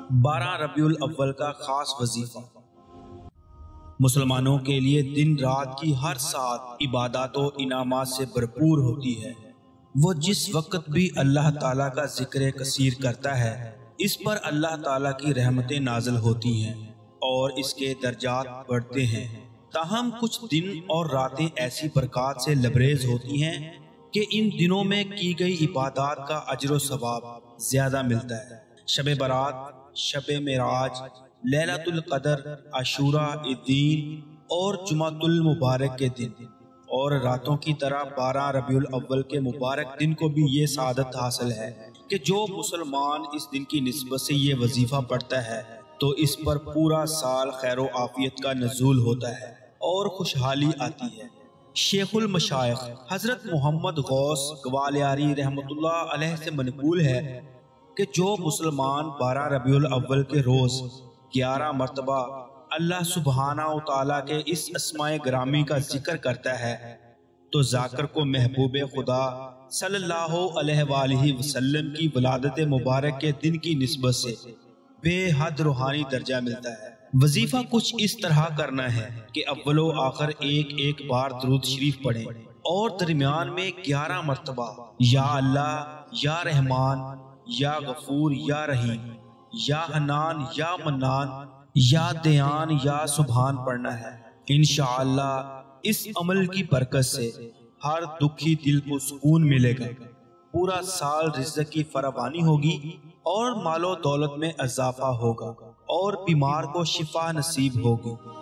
12 ربیع الاول کا خاص وظیفہ۔ مسلمانوں کے لیے دن رات کی ہر ساعت عبادات و انعامات سے بھرپور ہوتی ہے۔ وہ جس وقت بھی اللہ تعالیٰ کا ذکر کثیر کرتا ہے اس پر اللہ تعالیٰ کی رحمتیں نازل ہوتی ہیں اور اس کے درجات بڑھتے ہیں۔ تاہم کچھ دن اور راتیں ایسی برکات سے لبریز ہوتی ہیں کہ ان دنوں میں کی گئی عبادات کا اجر و ثواب زیادہ ملتا ہے۔ شب برات، شب معراج، لیلۃ القدر، عاشوراء، الدین اور جمعۃ المبارک کے دن اور راتوں کی طرح 12 ربیع الاول کے مبارک دن کو بھی یہ سعادت حاصل ہے کہ جو مسلمان اس دن کی نسبت سے یہ وظیفہ پڑھتا ہے تو اس پر پورا سال خیر و عافیت کا نزول ہوتا ہے اور خوشحالی آتی ہے۔ شیخ المشائخ حضرت محمد غوث گوالیاری رحمۃ اللہ علیہ سے منقول ہے کہ جو مسلمان 12 ربیع الاول کے روز 11 مرتبہ اللہ سبحانہ و تعالیٰ کے اس اسماء گرامی کا ذکر کرتا ہے تو ذاکر کو محبوب خدا صلی اللہ علیہ وآلہ وسلم کی ولادت مبارک کے دن کی نسبت سے بے حد روحانی درجہ ملتا ہے۔ وظیفہ کچھ اس طرح کرنا ہے کہ اول و آخر ایک بار درود شریف پڑھیں اور درمیان میں 11 مرتبہ یا اللہ، یا رحمان، یا غفور، یا رحیم، یا حنان، یا منان، یا دیان، یا سبحان پڑھنا ہے۔ انشاءاللہ اس عمل کی برکت سے ہر دکھی دل کو سکون ملے گا، پورا سال رزق کی فراوانی ہوگی اور مال و دولت میں اضافہ ہوگا اور بیمار کو شفا نصیب ہوگی۔